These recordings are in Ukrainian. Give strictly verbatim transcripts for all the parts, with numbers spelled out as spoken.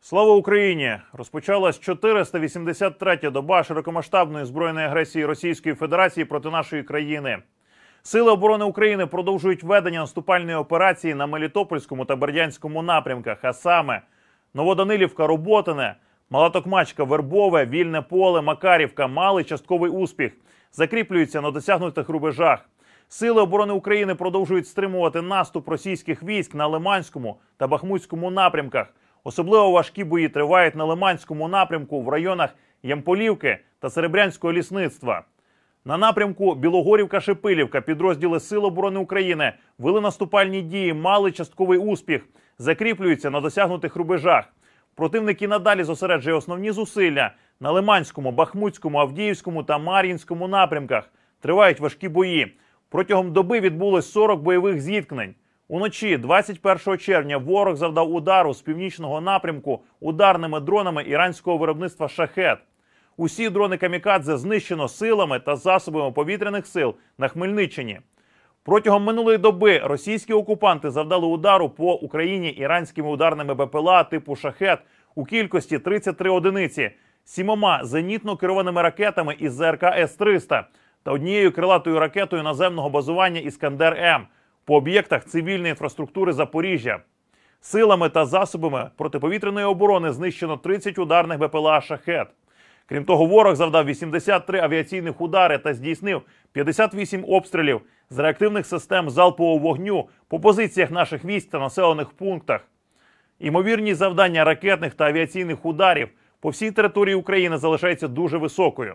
Слава Україні! Розпочалась чотириста вісімдесят третя доба широкомасштабної збройної агресії Російської Федерації проти нашої країни. Сили оборони України продовжують ведення наступальної операції на Мелітопольському та Бердянському напрямках, а саме Новоданилівка, Роботине, Мала Токмачка, Вербове, Вільне Поле, Макарівка мали частковий успіх, закріплюються на досягнутих рубежах. Сили оборони України продовжують стримувати наступ російських військ на Лиманському та Бахмутському напрямках. Особливо важкі бої тривають на Лиманському напрямку в районах Ямполівки та Серебрянського лісництва. На напрямку Білогорівка-Шепилівка підрозділи Сил оборони України вели наступальні дії, мали частковий успіх, закріплюються на досягнутих рубежах. Противник і надалі зосереджує основні зусилля на Лиманському, Бахмутському, Авдіївському та Мар'їнському напрямках. Тривають важкі бої. Протягом доби відбулось сорок бойових зіткнень. Уночі двадцять першого червня ворог завдав удару з північного напрямку ударними дронами іранського виробництва «Шахед». Усі дрони «Камікадзе» знищено силами та засобами повітряних сил на Хмельниччині. Протягом минулої доби російські окупанти завдали удару по Україні іранськими ударними БПЛА типу «Шахед» у кількості тридцять три одиниці, сімома зенітно керованими ракетами із ЗРК С триста та однією крилатою ракетою наземного базування «Іскандер-М» по об'єктах цивільної інфраструктури Запоріжжя. Силами та засобами протиповітряної оборони знищено тридцять ударних БПЛА «Шахед». Крім того, ворог завдав вісімдесят три авіаційних удари та здійснив п'ятдесят вісім обстрілів з реактивних систем залпового вогню по позиціях наших військ та населених пунктах. Імовірність завдання ракетних та авіаційних ударів по всій території України залишається дуже високою.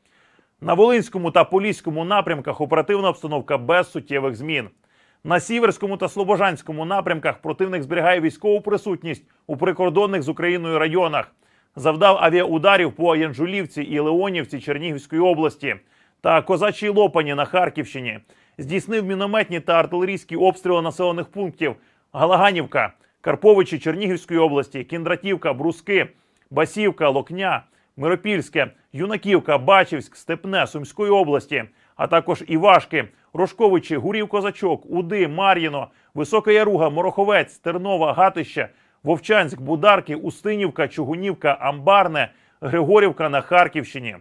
На Волинському та Поліському напрямках оперативна обстановка без суттєвих змін. На Сіверському та Слобожанському напрямках противник зберігає військову присутність у прикордонних з Україною районах. Завдав авіаударів по Янжулівці і Леонівці Чернігівської області та Козачій Лопані на Харківщині. Здійснив мінометні та артилерійські обстріли населених пунктів Галаганівка, Карповичі Чернігівської області, Кіндратівка, Бруски, Басівка, Локня, Миропільське, Юнаківка, Бачівськ, Степне Сумської області, а також Івашки, Рожковичі, Гурів-Козачок, Уди, Мар'їно, Висока Яруга, Мороховець, Тернова, Гатище, Вовчанськ, Бударки, Устинівка, Чугунівка, Амбарне, Григорівка на Харківщині.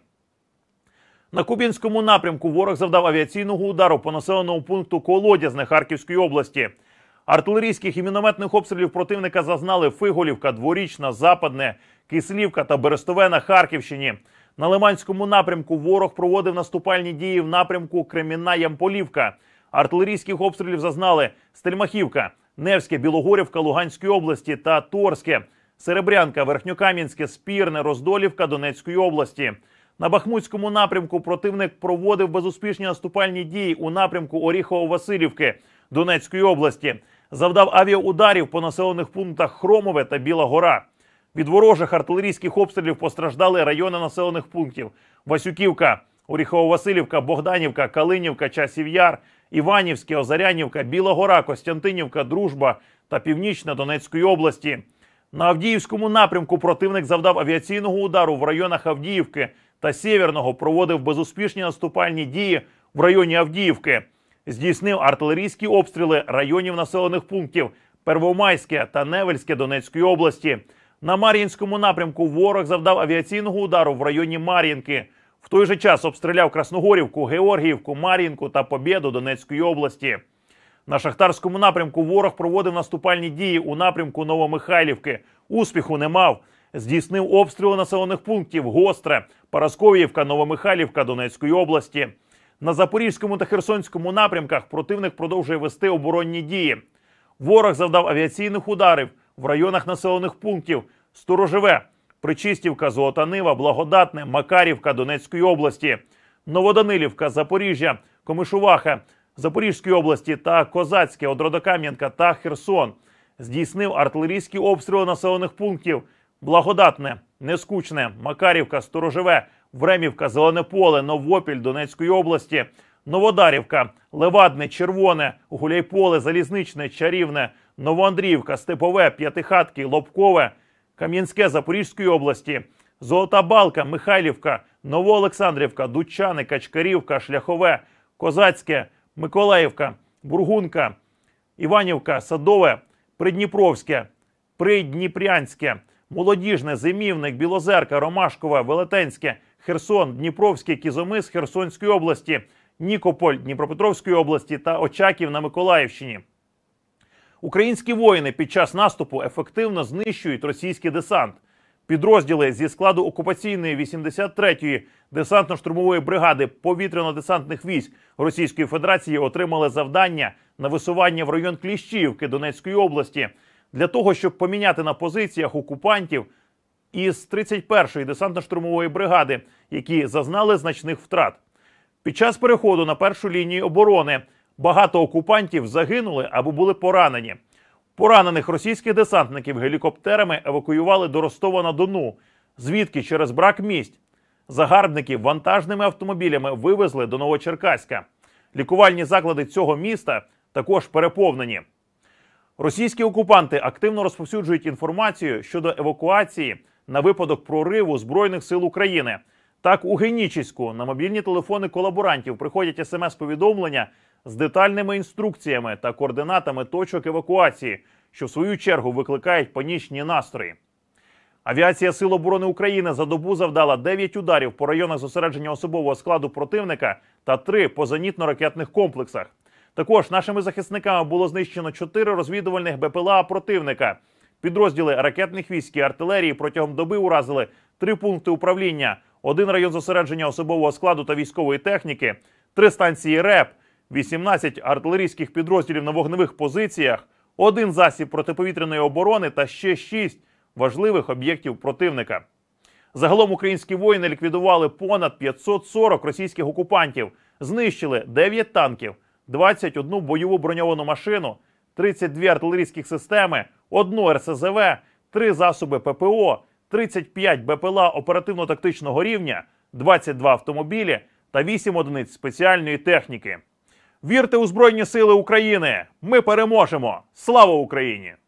На Кубінському напрямку ворог завдав авіаційного удару по населеному пункту Колодязне Харківської області. Артилерійських і мінометних обстрілів противника зазнали Фиголівка, Дворічна, Западне, Кислівка та Берестове на Харківщині. На Лиманському напрямку ворог проводив наступальні дії в напрямку Кремінна-Ямполівка. Артилерійських обстрілів зазнали Стельмахівка, Невське, Білогорівка Луганської області та Торське, Серебрянка, Верхньокам'янське, Спірне, Роздолівка Донецької області. На Бахмутському напрямку противник проводив безуспішні наступальні дії у напрямку Оріхово-Василівки Донецької області. Завдав авіаударів по населених пунктах Хромове та Біла Гора. Від ворожих артилерійських обстрілів постраждали райони населених пунктів Васюківка, Оріхово-Василівка, Богданівка, Калинівка, Часів Яр, Іванівське, Озарянівка, Біла Гора, Костянтинівка, Дружба та Північна Донецької області. На Авдіївському напрямку противник завдав авіаційного удару в районах Авдіївки та Сєвєрного, проводив безуспішні наступальні дії в районі Авдіївки. Здійснив артилерійські обстріли районів населених пунктів Первомайське та Невельське Донецької області. На Мар'їнському напрямку ворог завдав авіаційного удару в районі Мар'їнки. В той же час обстріляв Красногорівку, Георгіївку, Мар'їнку та Побєду Донецької області. На Шахтарському напрямку ворог проводив наступальні дії у напрямку Новомихайлівки. Успіху не мав. Здійснив обстріли населених пунктів Гостре, Парасковіївка, Новомихайлівка Донецької області. На Запорізькому та Херсонському напрямках противник продовжує вести оборонні дії. Ворог завдав авіаційних ударів в районах населених пунктів Сторожеве, Причистівка, Золота Нива, Благодатне, Макарівка Донецької області, Новоданилівка, Запоріжжя, Комишуваха Запорізької області та Козацьке, Одродокам'янка та Херсон. Здійснив артилерійські обстріли населених пунктів Благодатне, Нескучне, Макарівка, Сторожеве, Времівка, Зелене Поле, Новопіль Донецької області, Новодарівка, Левадне, Червоне, Гуляйполе, Залізничне, Чарівне, Новоандріївка, Степове, П'ятихатки, Лобкове, Кам'янське Запорізької області, Золота Балка, Михайлівка, Новоолександрівка, Дучани, Качкарівка, Шляхове, Козацьке, Миколаївка, Бургунка, Іванівка, Садове, Придніпровське, Придніпрянське, Молодіжне, Зимівник, Білозерка, Ромашкове, Велетенське, Херсон, Дніпровське, Кізомис Херсонської області, Нікополь Дніпропетровської області та Очаків на Миколаївщині. Українські воїни під час наступу ефективно знищують російський десант. Підрозділи зі складу окупаційної вісімдесят третьої десантно-штурмової бригади повітряно-десантних військ Російської Федерації отримали завдання на висування в район Кліщіївки Донецької області для того, щоб поміняти на позиціях окупантів із тридцять першої десантно-штурмової бригади, які зазнали значних втрат. Під час переходу на першу лінію оборони багато окупантів загинули або були поранені. Поранених російських десантників гелікоптерами евакуювали до Ростова-на-Дону, звідки через брак місць загарбників вантажними автомобілями вивезли до Новочеркаська. Лікувальні заклади цього міста також переповнені. Російські окупанти активно розповсюджують інформацію щодо евакуації на випадок прориву Збройних сил України. Так, у Генічеську на мобільні телефони колаборантів приходять смс-повідомлення з детальними інструкціями та координатами точок евакуації, що в свою чергу викликають панічні настрої. Авіація Сил оборони України за добу завдала дев'ять ударів по районах зосередження особового складу противника та три по зенітно-ракетних комплексах. Також нашими захисниками було знищено чотири розвідувальних БПЛА противника. Підрозділи ракетних військ і артилерії протягом доби уразили три пункти управління, один район зосередження особового складу та військової техніки, три станції РЕП, вісімнадцять артилерійських підрозділів на вогневих позиціях, один засіб протиповітряної оборони та ще шість важливих об'єктів противника. Загалом українські воїни ліквідували понад п'ятсот сорок російських окупантів, знищили дев'ять танків, двадцять одну бойову броньовану машину, тридцять дві артилерійських системи, одну ер ес зе ве, три засоби пе пе о, тридцять п'ять БПЛА оперативно-тактичного рівня, двадцять два автомобілі та вісім одиниць спеціальної техніки. Вірте у Збройні Сили України! Ми переможемо! Слава Україні!